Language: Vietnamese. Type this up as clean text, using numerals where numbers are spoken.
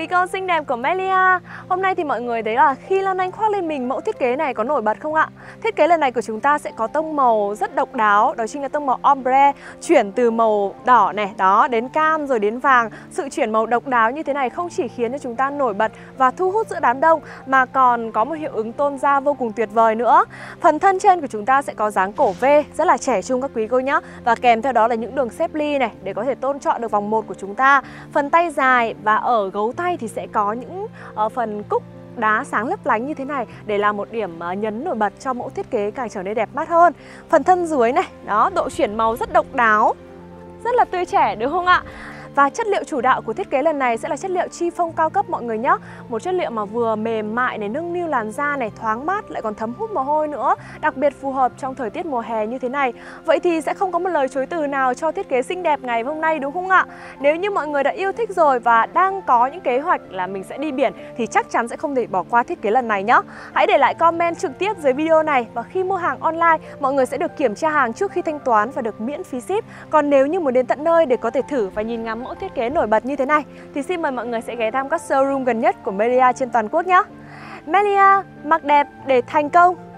quý cô xinh đẹp của Melia. Hôm nay thì mọi người thấy là khi Lan Anh khoác lên mình mẫu thiết kế này có nổi bật không ạ? Thiết kế lần này của chúng ta sẽ có tông màu rất độc đáo, đó chính là tông màu ombre, chuyển từ màu đỏ này, đó, đến cam rồi đến vàng. Sự chuyển màu độc đáo như thế này không chỉ khiến cho chúng ta nổi bật và thu hút giữa đám đông mà còn có một hiệu ứng tôn da vô cùng tuyệt vời nữa. Phần thân trên của chúng ta sẽ có dáng cổ V, rất là trẻ trung các quý cô nhé. Và kèm theo đó là những đường xếp ly này để có thể tôn trọn được vòng một của chúng ta. Phần tay dài và ở gấu tay thì sẽ có những phần cúc đá sáng lấp lánh như thế này để làm một điểm nhấn nổi bật cho mẫu thiết kế càng trở nên đẹp mắt hơn. Phần thân dưới này, đó, độ chuyển màu rất độc đáo, rất là tươi trẻ đúng không ạ? Và chất liệu chủ đạo của thiết kế lần này sẽ là chất liệu chiffon cao cấp mọi người nhé. Một chất liệu mà vừa mềm mại này, nâng niu làn da này, thoáng mát lại còn thấm hút mồ hôi nữa. Đặc biệt phù hợp trong thời tiết mùa hè như thế này. Vậy thì sẽ không có một lời chối từ nào cho thiết kế xinh đẹp ngày hôm nay đúng không ạ? Nếu như mọi người đã yêu thích rồi và đang có những kế hoạch là mình sẽ đi biển thì chắc chắn sẽ không thể bỏ qua thiết kế lần này nhé. Hãy để lại comment trực tiếp dưới video này và khi mua hàng online mọi người sẽ được kiểm tra hàng trước khi thanh toán và được miễn phí ship. Còn nếu như muốn đến tận nơi để có thể thử và nhìn ngắm mẫu thiết kế nổi bật như thế này thì xin mời mọi người sẽ ghé thăm các showroom gần nhất của Melia trên toàn quốc nhé. Melia, mặc đẹp để thành công.